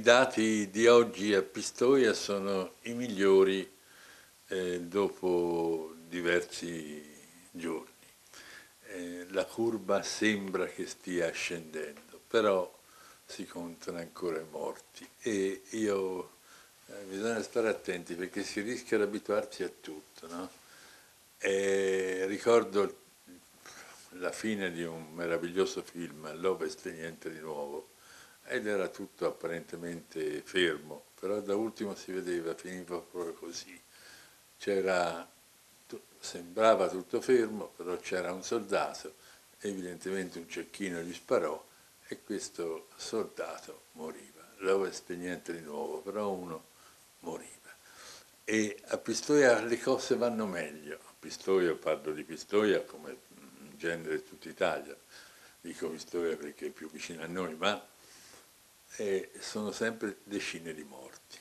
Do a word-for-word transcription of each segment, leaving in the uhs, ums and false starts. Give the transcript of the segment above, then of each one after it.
i dati di oggi a Pistoia sono i migliori eh, dopo diversi giorni. Eh, la curva sembra che stia scendendo, però si contano ancora i morti e io, eh, bisogna stare attenti perché si rischia di abituarsi a tutto, no? E ricordo la fine di un meraviglioso film, All'Ovest e niente di nuovo, ed era tutto apparentemente fermo, però da ultimo si vedeva, finiva proprio così. C'era, sembrava tutto fermo, però c'era un soldato, evidentemente un cecchino gli sparò e questo soldato moriva. L'Ovest e niente di nuovo, però uno moriva. E a Pistoia le cose vanno meglio. A Pistoia, parlo di Pistoia come in genere tutta Italia, dico Pistoia perché è più vicino a noi, ma eh, sono sempre decine di morti.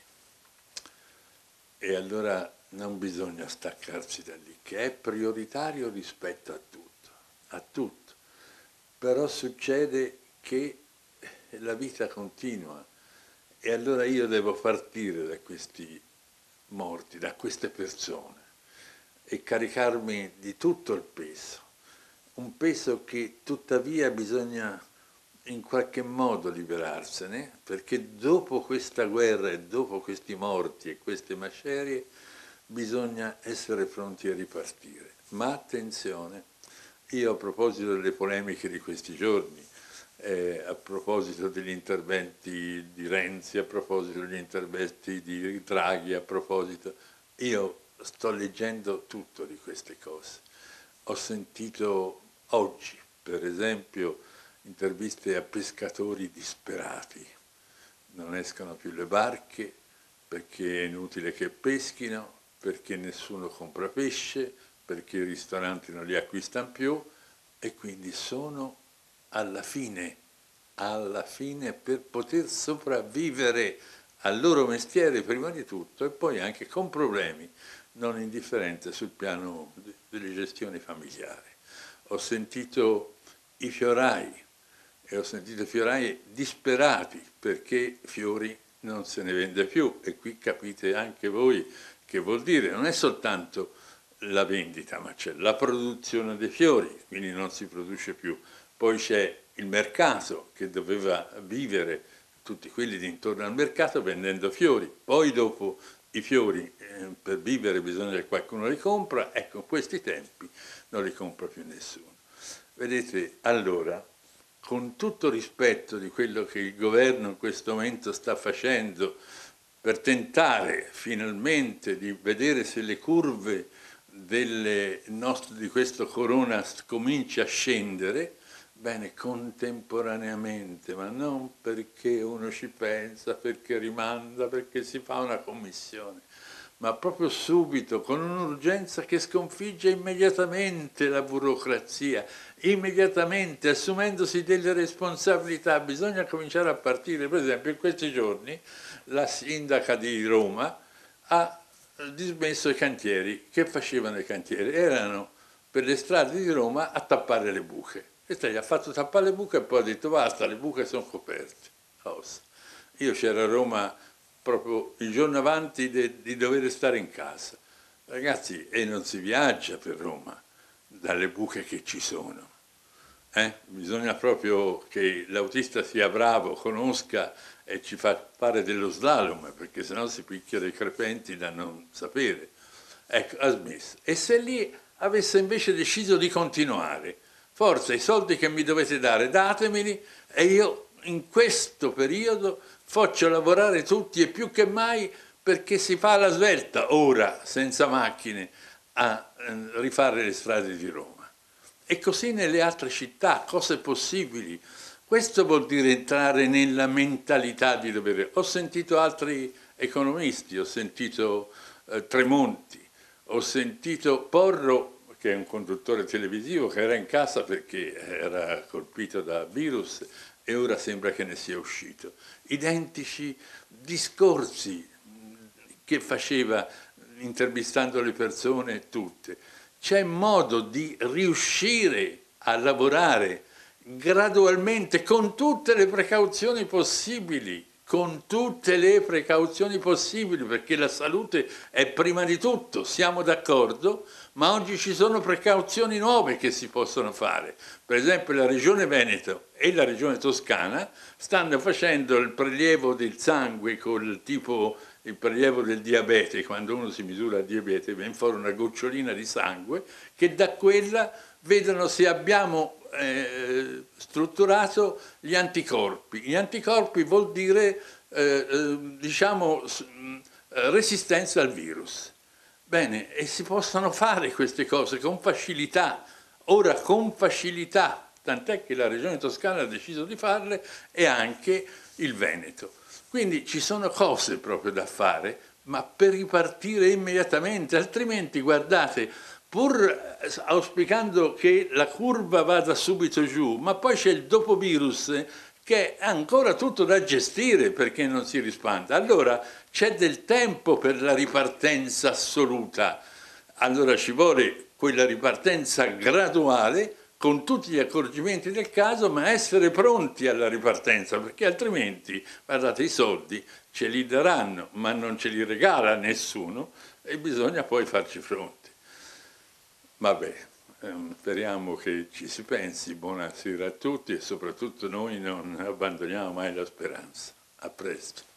E allora non bisogna staccarsi da lì, che è prioritario rispetto a tutto, a tutto. Però succede che la vita continua e allora io devo partire da questi morti, da queste persone e caricarmi di tutto il peso, un peso che tuttavia bisogna in qualche modo liberarsene, perché dopo questa guerra e dopo questi morti e queste macerie bisogna essere pronti a ripartire. Ma attenzione, io a proposito delle polemiche di questi giorni, eh, a proposito degli interventi di Renzi, a proposito degli interventi di Draghi, a proposito, io sto leggendo tutto di queste cose. Ho sentito oggi, per esempio, interviste a pescatori disperati. Non escono più le barche perché è inutile che peschino, perché nessuno compra pesce, perché i ristoranti non li acquistano più e quindi sono alla fine, alla fine per poter sopravvivere al loro mestiere prima di tutto e poi anche con problemi non indifferenti sul piano delle gestioni familiari. Ho sentito i fiorai e ho sentito i fiorai disperati perché fiori non se ne vende più e qui capite anche voi che vuol dire, non è soltanto la vendita, ma c'è la produzione dei fiori, quindi non si produce più. Poi c'è il mercato che doveva vivere, tutti quelli di intorno al mercato vendendo fiori. Poi dopo i fiori, eh, per vivere bisogna che qualcuno li compra, ecco, in questi tempi non li compra più nessuno. Vedete, allora, con tutto rispetto di quello che il governo in questo momento sta facendo per tentare finalmente di vedere se le curve delle nostre, di questo corona comincia a scendere, bene, contemporaneamente, ma non perché uno ci pensa, perché rimanda, perché si fa una commissione, ma proprio subito, con un'urgenza che sconfigge immediatamente la burocrazia, immediatamente, assumendosi delle responsabilità. Bisogna cominciare a partire, per esempio in questi giorni la sindaca di Roma ha dismesso i cantieri. Che facevano i cantieri? Erano per le strade di Roma a tappare le buche. Questa gli ha fatto tappare le buche e poi ha detto basta, le buche sono coperte. Io c'ero a Roma proprio il giorno avanti de, di dover stare in casa. Ragazzi, e non si viaggia per Roma dalle buche che ci sono. Eh? Bisogna proprio che l'autista sia bravo, conosca e ci fa fare dello slalom, perché sennò si picchia dei crepenti da non sapere. Ecco, ha smesso. E se lì avesse invece deciso di continuare, forza, i soldi che mi dovete dare, datemeli e io in questo periodo faccio lavorare tutti e più che mai perché si fa la svelta, ora, senza macchine, a rifare le strade di Roma. E così nelle altre città, cose possibili. Questo vuol dire entrare nella mentalità di dovere. Ho sentito altri economisti, ho sentito eh, Tremonti, ho sentito Porro, che è un conduttore televisivo, che era in casa perché era colpito da virus e ora sembra che ne sia uscito. Identici discorsi che faceva intervistando le persone tutte. C'è modo di riuscire a lavorare gradualmente con tutte le precauzioni possibili, con tutte le precauzioni possibili, perché la salute è prima di tutto, siamo d'accordo, ma oggi ci sono precauzioni nuove che si possono fare. Per esempio la Regione Veneto e la Regione Toscana stanno facendo il prelievo del sangue col tipo il prelievo del diabete, quando uno si misura il diabete viene fuori una gocciolina di sangue, che da quella vedono se abbiamo eh, strutturato gli anticorpi. Gli anticorpi vuol dire eh, eh, diciamo resistenza al virus. Bene, e si possono fare queste cose con facilità, ora con facilità, tant'è che la Regione Toscana ha deciso di farle e anche il Veneto. Quindi ci sono cose proprio da fare, ma per ripartire immediatamente, altrimenti guardate, pur auspicando che la curva vada subito giù, ma poi c'è il dopovirus che è ancora tutto da gestire perché non si rispanda. Allora c'è del tempo per la ripartenza assoluta, allora ci vuole quella ripartenza graduale con tutti gli accorgimenti del caso, ma essere pronti alla ripartenza, perché altrimenti, guardate, i soldi ce li daranno, ma non ce li regala nessuno e bisogna poi farci fronte. Vabbè, ehm, speriamo che ci si pensi. Buonasera a tutti e soprattutto noi non abbandoniamo mai la speranza. A presto.